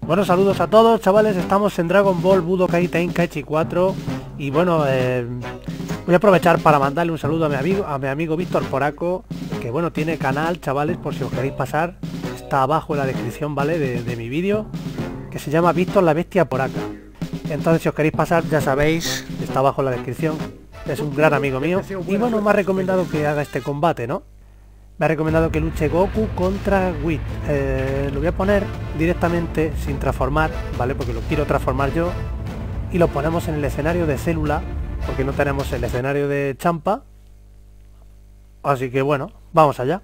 Bueno, saludos a todos, chavales. Estamos en Dragon Ball Budokai Tenkaichi 4. Y bueno, voy a aprovechar para mandarle un saludo a mi amigo Víctor Poraco, que bueno, tiene canal, chavales, por si os queréis pasar. Está abajo en la descripción, ¿vale? De mi vídeo, que se llama Víctor la Bestia Poraca. Entonces, si os queréis pasar, ya sabéis, está abajo en la descripción. Es un gran amigo mío. Y bueno, me ha recomendado que haga este combate, ¿no? Me ha recomendado que luche Goku contra Whis. Lo voy a poner directamente sin transformar, ¿vale? Porque lo quiero transformar yo. Y lo ponemos en el escenario de Célula, porque no tenemos el escenario de Champa. Así que bueno, vamos allá.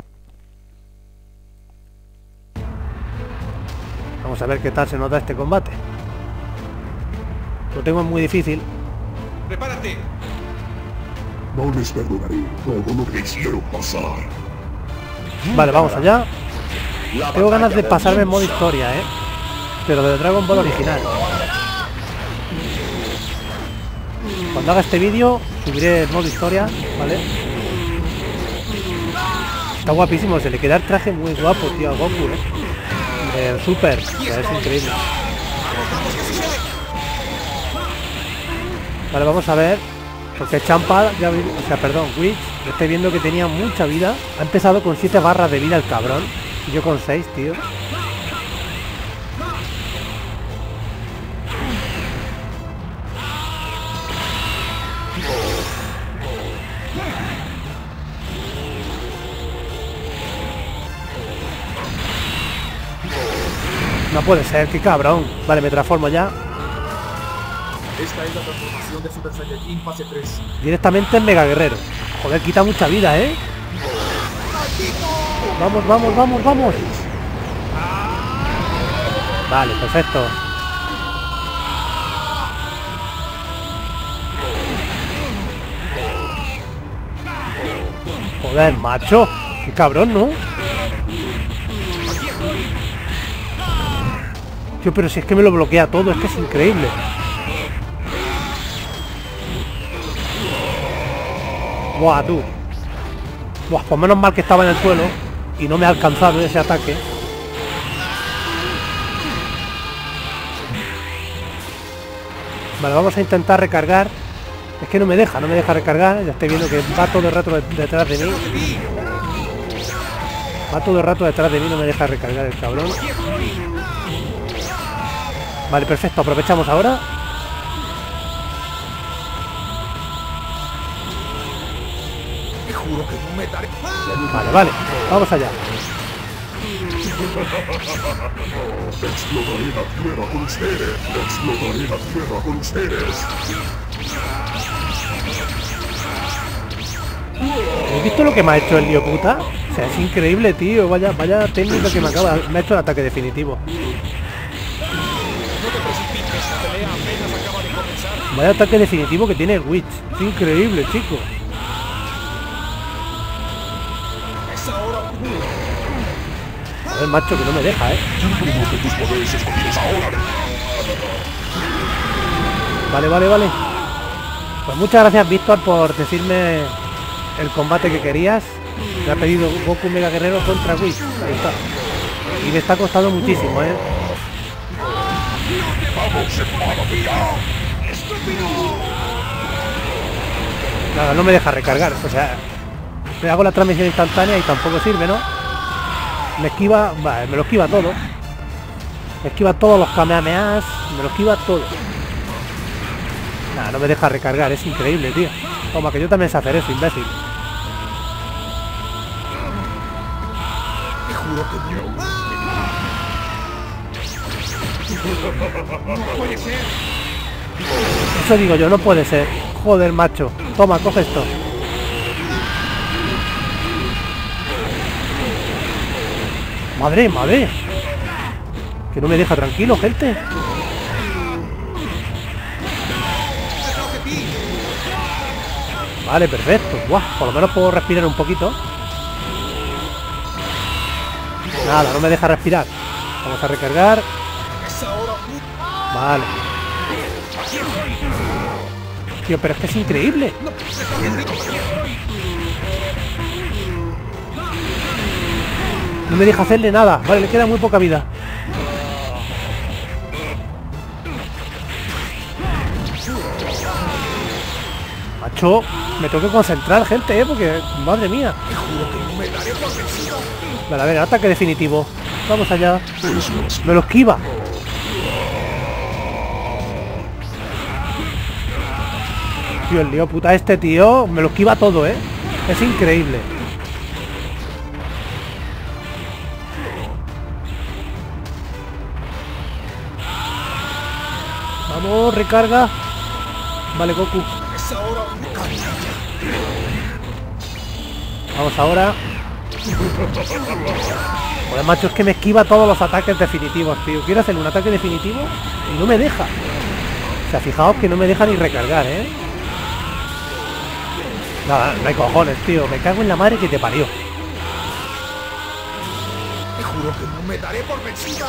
Vamos a ver qué tal se nos da este combate. Lo tengo muy difícil. ¡Prepárate! No les perdonaré todo lo que hicieron pasar. Vale, vamos allá. Tengo ganas de pasarme en modo historia, pero de Dragon Ball original. Cuando haga este vídeo subiré el modo historia, ¿vale? Está guapísimo, se le queda el traje muy guapo, tío, a Goku, Super, que es increíble. Vale, vamos a ver. Porque Champa, Whis, estoy viendo que tenía mucha vida. Ha empezado con 7 barras de vida el cabrón. Y yo con 6, tío. No puede ser, qué cabrón. Vale, me transformo ya. Esta es la transformación de Super Saiyajin fase 3. Directamente en Mega Guerrero. Joder, quita mucha vida, Vamos, vamos, vamos, vamos. Vale, perfecto. Joder, macho. Qué cabrón, ¿no? Tío, pero si es que me lo bloquea todo, es que es increíble. Buah, tú. Buah, pues menos mal que estaba en el suelo y no me ha alcanzado ese ataque. Vale, vamos a intentar recargar. Es que no me deja recargar. Ya estoy viendo que va todo el rato detrás de mí. Va todo el rato detrás de mí, no me deja recargar el cabrón. Vale, perfecto, aprovechamos ahora. Juro que no me daré. Vale, vale, vamos allá. Explotaré la tierra con ustedes. Explotaré la tierra con ustedes. ¿Has visto lo que me ha hecho el lío puta? O sea, es increíble, tío. Vaya técnica que me ha hecho el ataque definitivo. No te precipites, la pelea apenas acaba de comenzar. Vaya ataque definitivo que tiene el Whis. Es increíble, chico. Es ahora. Joder, macho, que no me deja, Como que tus poderes escogidos ahora. Vale. Pues muchas gracias, Víctor, por decirme el combate que querías. Me ha pedido Goku Mega Guerrero contra Whis. Ahí está. Y me está costando muchísimo, Nada, no me deja recargar. O sea, me hago la transmisión instantánea y tampoco sirve, ¿no? Me esquiva, vale, me lo esquiva todo. Me esquiva todos los kamehamehas, me lo esquiva todo. Nada, no me deja recargar, es increíble, tío. Toma, que yo también sé hacer eso, imbécil. Te juro que no. No puede ser. Eso digo yo, no puede ser. Joder, macho. Toma, coge esto. Madre. Que no me deja tranquilo, gente. Vale, perfecto. Buah, por lo menos puedo respirar un poquito. Nada, no me deja respirar. Vamos a recargar. Vale. Tío, pero es que es increíble. No me deja hacerle nada. Vale, le queda muy poca vida. macho, me tengo que concentrar, gente, porque, madre mía. Te juro que no me daré por vencido. Vale, a ver, ataque definitivo. Vamos allá. Es Me lo esquiva. Tío, el lío puta este, tío, me lo esquiva todo, ¿eh? Es increíble. Vamos, recarga. Vale, Goku. Es ahora o nunca. Vamos ahora. Joder, macho, es que me esquiva todos los ataques definitivos, tío. Quiero hacer un ataque definitivo y no me deja. O sea, fijaos que no me deja ni recargar, ¿eh? Nada, no hay cojones, tío. Me cago en la madre que te parió. Te juro que no me daré por vencido.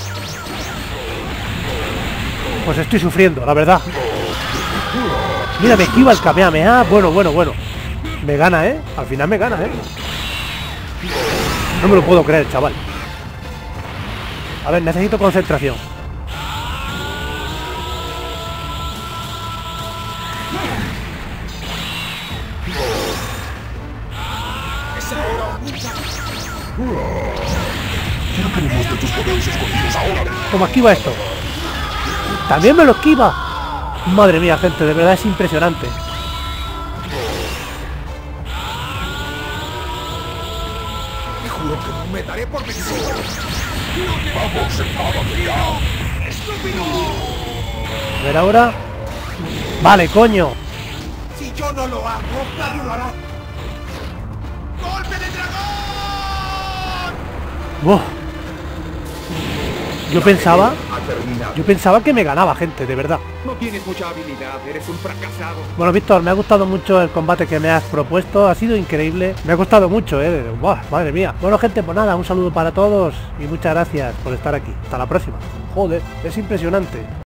Pues estoy sufriendo, la verdad. Mira, me esquiva el Kamehameha. Bueno. Me gana, ¿eh? Al final me gana, ¿eh? No me lo puedo creer, chaval. A ver, necesito concentración. Es ahora o nunca. quiero que me muestres tus poderes escondidos ahora. ¿Cómo esquiva esto? También me lo esquiva. Madre mía, gente, de verdad es impresionante. Te juro que no me daré por vencido. Vamos, enfádate ya. ¡Estúpido! A ver ahora. Vale, coño. Si yo no lo hago, nadie lo hará. ¡Golpe de dragón! Uf. Yo pensaba Ha terminado. Yo pensaba que me ganaba, gente, de verdad. No tienes mucha habilidad, eres un fracasado. Bueno, Víctor, me ha gustado mucho el combate que me has propuesto. Ha sido increíble. Me ha costado mucho, Buah, madre mía. Bueno, gente, pues nada, un saludo para todos y muchas gracias por estar aquí. Hasta la próxima. Joder, es impresionante.